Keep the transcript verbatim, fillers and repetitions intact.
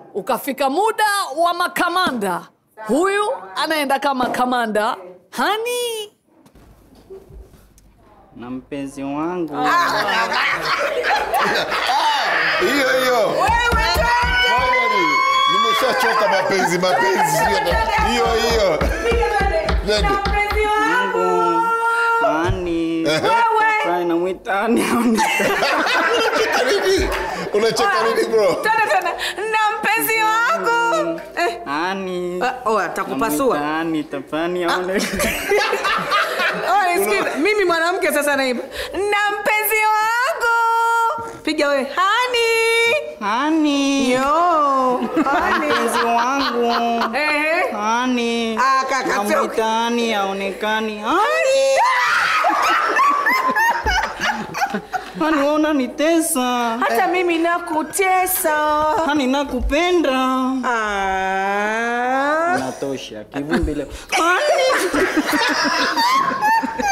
Ukafika muda wa makamanda. Huyu anaenda kama kamanda. Hani na mpenzi wangu. Hiyo hiyo. Wewe nimeshachoka mapenzi mapenzi. Hiyo hiyo. na mpenzi wangu. Hani. Wewe na mwitani. Unacheka nini? Unacheka nini bro? Tena tena na mpenzi wangu. Eh. Hani. Oh, atakupasua. Hani tapani aone. Oh, nisikize. Mimi mwanamke sasa naimba. Na mpenzi wangu. Piga wewe. Hani. Hani. Yo. Hani. Mpenzi wangu. Eh. Hani. Ah, kaka sio. Mwitani aonekani. Hani. Hani ona nitesa. Hata mimi nakutesa. Hani nakupenda. Ah. Natosha. Kivumbi leo. Hani.